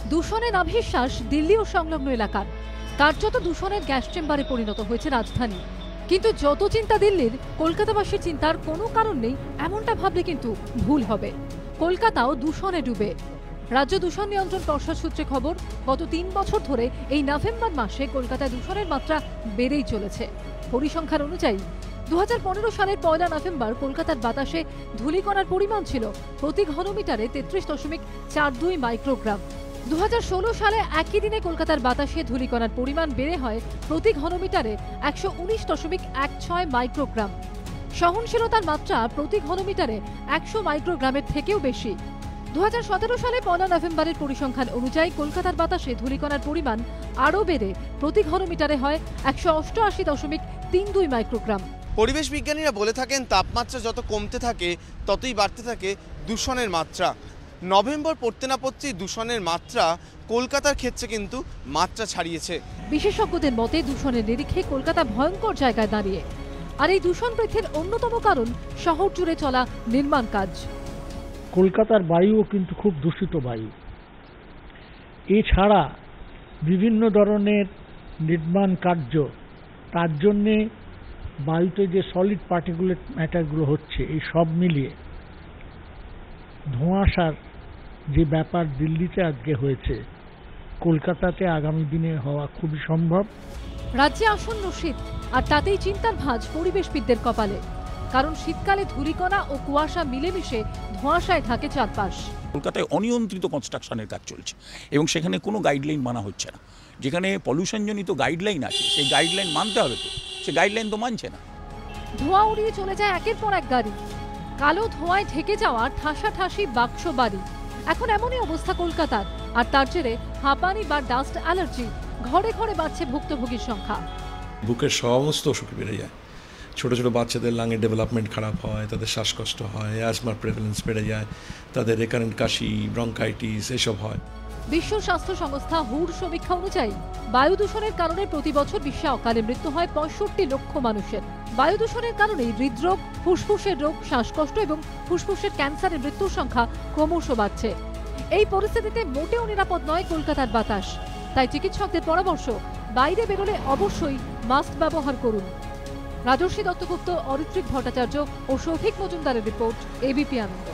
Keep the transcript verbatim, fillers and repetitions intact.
দূষণের নাভিশ্বাস দিল্লি ও সংলগ্ন এলাকার। কার্যত দূষণের গ্যাস চেম্বারে পরিণত হয়েছে রাজধানী। কিন্তু যত চিন্তা দিল্লির, কলকাতাবাসীর চিন্তার কোনো কারণ নেই এমনটা ভাবলে কিন্তু ভুল হবে। কলকাতাও দূষণে ডুবে। রাজ্য দূষণ নিয়ন্ত্রণ পর্ষদ সূত্রে খবর, গত তিন বছর ধরে এই নভেম্বর মাসে কলকাতায় দূষণের মাত্রা বেড়েই চলেছে। পরিসংখ্যান অনুযায়ী দু হাজার পনেরো সালের পয়লা নভেম্বর কলকাতার বাতাসে ধূলিকণার পরিমাণ ছিল প্রতি ঘনমিটারে তেত্রিশ দশমিক চার দুই মাইক্রোগ্রাম। দু হাজার ষোলো সালে একই দিনে কলকাতার বাতাসে ধূলিকণার পরিমাণ বেড়ে হয় প্রতি ঘনমিটারে একশো উনিশ দশমিক এক ছয় মাইক্রোগ্রাম। সহনশীলতার মাত্রা প্রতি ঘনমিটারে একশো মাইক্রোগ্রামের থেকেও বেশি। দু হাজার সতেরো সালে পয়লা নভেম্বরের পরিসংখ্যান অনুযায়ী কলকাতার বাতাসে ধূলিকণার পরিমাণ আরও বেড়ে প্রতি ঘনমিটারে হয় একশো অষ্টআশি দশমিক তিন দুই মাইক্রোগ্রাম। পরিবেশ বিজ্ঞানীরা বলে থাকেন, তাপমাত্রা যত কমতে থাকে ততই বাড়তে থাকে দূষণের মাত্রা। নভেম্বর পড়তে না পড়তেই দূষণের মাত্রা কলকাতার ক্ষেত্রে কিন্তু মাত্রা ছাড়িয়েছে। বিশেষজ্ঞদের মতে দূষণের নিরিখে কলকাতা ভয়ঙ্কর জায়গায় দাঁড়িয়ে। আর এই দূষণ বৃদ্ধির অন্যতম কারণ শহর জুড়ে চলা নির্মাণ কাজ। কলকাতার বায়ুও কিন্তু খুব দূষিত বায়ু। এছাড়া বিভিন্ন ধরনের নির্মাণ কার্য, তার জন্যে বায়ুতে যে সলিড পার্টিকুলেট ম্যাটারগুলো হচ্ছে, এই সব মিলিয়ে ধোঁয়াশার যে ব্যাপার দিল্লিতে আজকে হয়েছে, কলকাতাতে আগামী দিনে হওয়া খুবই সম্ভব। রাজ্যে আসন্ন শীত, আর তাতেই চিন্তার ভাঁজ পরিবেশবিদদের কপালে। কারণ শীতকালে ধূলিকণা ও কুয়াশা মিলেমিশে ধোঁয়াশায় থাকে চারপাশ। কলকাতায় অনিয়ন্ত্রিত কনস্ট্রাকশনের কাজ চলছে এবং সেখানে কোনো গাইডলাইন মানা হচ্ছে না। যেখানে পলিউশনজনিত গাইডলাইন আছে, সেই গাইডলাইন মানতে হবে, তো সে গাইডলাইন তো মানছে না। ধোঁয়া উড়িয়ে চলে যায় একের পর এক গাড়ি, কালো ধোঁয়ায় ঢেকে যাওয়া ঠাসাঠাসি বাক্স বাড়ি। এখন এমনই অবস্থা কলকাতার, আর তার জেরে হাঁপানি বা ডাস্ট অ্যালার্জি ঘরে ঘরে বাড়ছে ভুক্তভোগীর সংখ্যা। বুকের সমস্ত অসুখ বেড়ে যায়। ছোটো ছোটো বাচ্চাদের লাঙের ডেভেলপমেন্ট খারাপ হয়, তাদের শ্বাসকষ্ট হয়, অ্যাজমার প্রেভেলেন্স বেড়ে যায়, তাদের রেকারেন্ট কাশি, ব্রঙ্কাইটিস এসব হয়। বিশ্ব স্বাস্থ্য সংস্থা হুর সমীক্ষা অনুযায়ী বায়ু দূষণের কারণে প্রতি বছর বিশ্বে অকালে মৃত্যু হয় পঁয়ষট্টি লক্ষ মানুষের। বায়ু দূষণের কারণে হৃদরোগ, ফুসফুসের রোগ, শ্বাসকষ্ট এবং ফুসফুসের ক্যান্সারের মৃত্যুর সংখ্যা ক্রমশ বাড়ছে। এই পরিস্থিতিতে মোটেও নিরাপদ নয় কলকাতার বাতাস। তাই চিকিৎসকদের পরামর্শ, বাইরে বেরোলে অবশ্যই মাস্ক ব্যবহার করুন। রাজর্ষি দত্তগুপ্ত, অরিত্রিক ভট্টাচার্য ও সৌভিক মজুমদারের রিপোর্ট, এবিপি আনন্দ।